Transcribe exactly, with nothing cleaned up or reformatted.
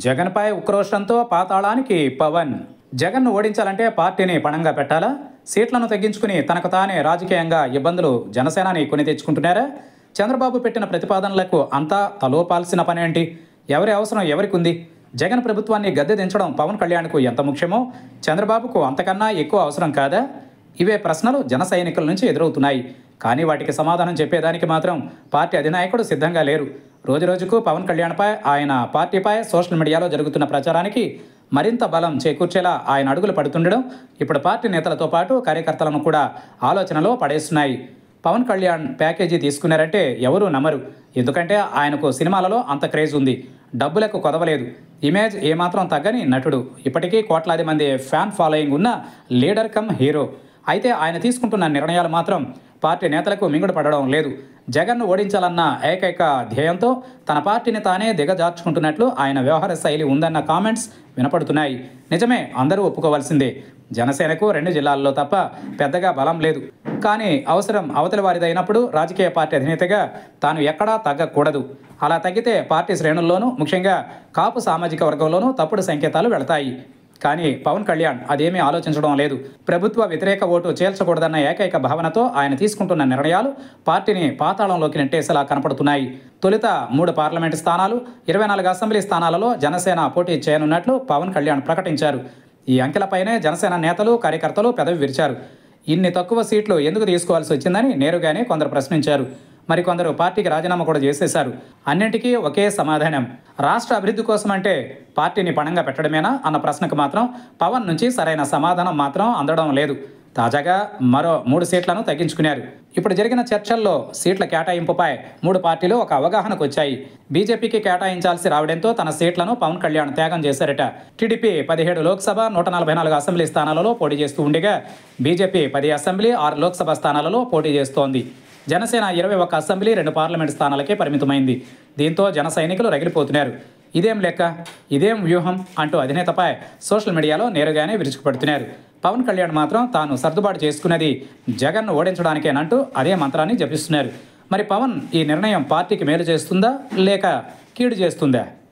జగన్పై ఉక్రోషంతో పాతాళానికి పవన్. జగన్ను ఓడించాలంటే పార్టీని పణంగా పెట్టాలా? సీట్లను తగ్గించుకుని తనకు తానే రాజకీయంగా ఇబ్బందులు జనసేనాని కొని తెచ్చుకుంటున్నారా? చంద్రబాబు పెట్టిన ప్రతిపాదనలకు అంతా తలోపాల్సిన పనేంటి? ఎవరి అవసరం ఎవరికి ఉంది? జగన్ ప్రభుత్వాన్ని గద్దె దించడం పవన్ కళ్యాణ్కు ఎంత ముఖ్యమో చంద్రబాబుకు అంతకన్నా ఎక్కువ అవసరం కాదా? ఇవే ప్రశ్నలు జన సైనికుల నుంచి ఎదురవుతున్నాయి. కానీ వాటికి సమాధానం చెప్పేదానికి మాత్రం పార్టీ అధినాయకుడు సిద్ధంగా లేరు. రోజురోజుకు పవన్ కళ్యాణ్పై, ఆయన పార్టీపై సోషల్ మీడియాలో జరుగుతున్న ప్రచారానికి మరింత బలం చేకూర్చేలా ఆయన అడుగులు పడుతుండడం ఇప్పుడు పార్టీ నేతలతో పాటు కార్యకర్తలను కూడా ఆలోచనలో పడేస్తున్నాయి. పవన్ కళ్యాణ్ ప్యాకేజీ తీసుకున్నారంటే ఎవరూ నమ్మరు. ఎందుకంటే ఆయనకు సినిమాలలో అంత క్రేజ్ ఉంది. డబ్బులకు కొదవలేదు. ఇమేజ్ ఏమాత్రం తగ్గని నటుడు. ఇప్పటికీ కోట్లాది మంది ఫ్యాన్ ఫాలోయింగ్ ఉన్న లీడర్ కమ్ హీరో. అయితే ఆయన తీసుకుంటున్న నిర్ణయాలు మాత్రం పార్టీ నేతలకు మింగుడు పడడం లేదు. జగన్ను ఓడించాలన్న ఏకైక ధ్యేయంతో తన పార్టీని తానే దిగజార్చుకుంటున్నట్లు ఆయన వ్యవహార శైలి ఉందన్న కామెంట్స్ వినపడుతున్నాయి. నిజమే, అందరూ ఒప్పుకోవాల్సిందే. జనసేనకు రెండు జిల్లాల్లో తప్ప పెద్దగా బలం లేదు. కానీ అవసరం అవతలి వారిదైనప్పుడు రాజకీయ పార్టీ అధినేతగా తాను ఎక్కడా తగ్గకూడదు. అలా తగ్గితే పార్టీ శ్రేణుల్లోనూ, ముఖ్యంగా కాపు సామాజిక వర్గంలోనూ తప్పుడు సంకేతాలు వెళతాయి. కానీ పవన్ కళ్యాణ్ అదేమీ ఆలోచించడం లేదు. ప్రభుత్వ వ్యతిరేక ఓటు చేల్చకూడదన్న ఏకైక భావనతో ఆయన తీసుకుంటున్న నిర్ణయాలు పార్టీని పాతాళంలోకి నెట్టేసేలా కనపడుతున్నాయి. తొలుత మూడు పార్లమెంటు స్థానాలు, ఇరవై నాలుగు అసెంబ్లీ స్థానాలలో జనసేన పోటీ చేయనున్నట్లు పవన్ కళ్యాణ్ ప్రకటించారు. ఈ అంకెలపైనే జనసేన నేతలు, కార్యకర్తలు పెదవి విరిచారు. ఇన్ని తక్కువ సీట్లు ఎందుకు తీసుకోవాల్సి వచ్చిందని నేరుగానే కొందరు ప్రశ్నించారు. మరికొందరు పార్టీకి రాజీనామా కూడా చేసేశారు. అన్నింటికీ ఒకే సమాధానం. రాష్ట్ర అభివృద్ధి కోసం అంటే పార్టీని పణంగా పెట్టడమేనా అన్న ప్రశ్నకు మాత్రం పవన్ నుంచి సరైన సమాధానం మాత్రం అందడం లేదు. తాజాగా మరో మూడు సీట్లను తగ్గించుకున్నారు. ఇప్పుడు జరిగిన చర్చల్లో సీట్ల కేటాయింపుపై మూడు పార్టీలు ఒక అవగాహనకు వచ్చాయి. బీజేపీకి కేటాయించాల్సి రావడంతో తన సీట్లను పవన్ కళ్యాణ్ త్యాగం చేశారట. టీడీపీ పదిహేడు లోక్సభ, నూట నలభై నాలుగు అసెంబ్లీ స్థానాలలో పోటీ చేస్తూ ఉండగా బీజేపీ పది అసెంబ్లీ, ఆరు లోక్సభ స్థానాలలో పోటీ చేస్తోంది. జనసేన ఇరవై ఒక్క అసెంబ్లీ, రెండు పార్లమెంట్ స్థానాలకే పరిమితమైంది. దీంతో జన సైనికులు రగిలిపోతున్నారు. ఇదేం లెక్క, ఇదేం వ్యూహం అంటూ అధినేతపై సోషల్ మీడియాలో నేరుగానే విరుచుకుపడుతున్నారు. పవన్ కళ్యాణ్ మాత్రం తాను సర్దుబాటు చేసుకున్నది జగన్ను ఓడించడానికేనంటూ అదే మంత్రాన్ని జపిస్తున్నారు. మరి పవన్ ఈ నిర్ణయం పార్టీకి మేలు చేస్తుందా లేక కీడు చేస్తుందా?